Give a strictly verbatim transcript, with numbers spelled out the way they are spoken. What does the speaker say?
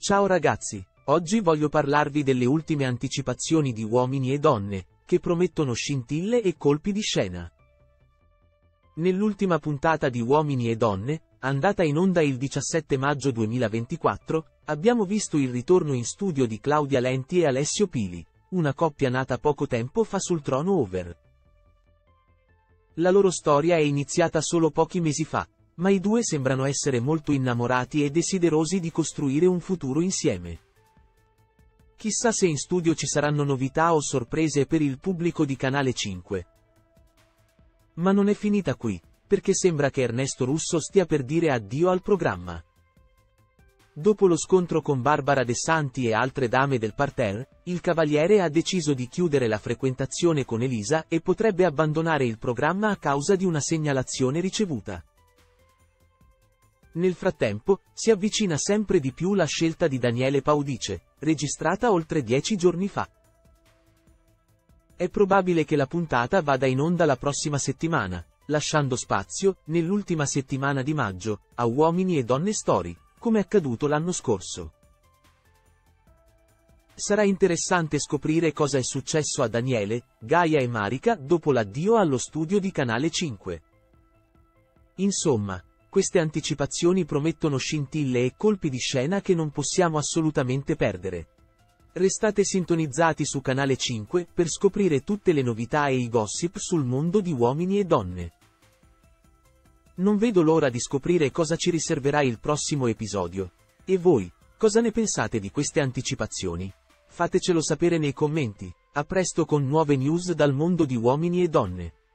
Ciao ragazzi, oggi voglio parlarvi delle ultime anticipazioni di Uomini e Donne, che promettono scintille e colpi di scena. Nell'ultima puntata di Uomini e Donne, andata in onda il diciassette maggio duemilaventiquattro, abbiamo visto il ritorno in studio di Claudia Lenti e Alessio Pili, una coppia nata poco tempo fa sul trono Over. La loro storia è iniziata solo pochi mesi fa, ma i due sembrano essere molto innamorati e desiderosi di costruire un futuro insieme. Chissà se in studio ci saranno novità o sorprese per il pubblico di Canale cinque. Ma non è finita qui, perché sembra che Ernesto Russo stia per dire addio al programma. Dopo lo scontro con Barbara De Santi e altre dame del parterre, il Cavaliere ha deciso di chiudere la frequentazione con Elisa e potrebbe abbandonare il programma a causa di una segnalazione ricevuta. Nel frattempo, si avvicina sempre di più la scelta di Daniele Paudice, registrata oltre dieci giorni fa. È probabile che la puntata vada in onda la prossima settimana, lasciando spazio, nell'ultima settimana di maggio, a Uomini e Donne Story, come accaduto l'anno scorso. Sarà interessante scoprire cosa è successo a Daniele, Gaia e Marica dopo l'addio allo studio di Canale cinque. Insomma, queste anticipazioni promettono scintille e colpi di scena che non possiamo assolutamente perdere. Restate sintonizzati su Canale cinque per scoprire tutte le novità e i gossip sul mondo di Uomini e Donne. Non vedo l'ora di scoprire cosa ci riserverà il prossimo episodio. E voi, cosa ne pensate di queste anticipazioni? Fatecelo sapere nei commenti. A presto con nuove news dal mondo di Uomini e Donne.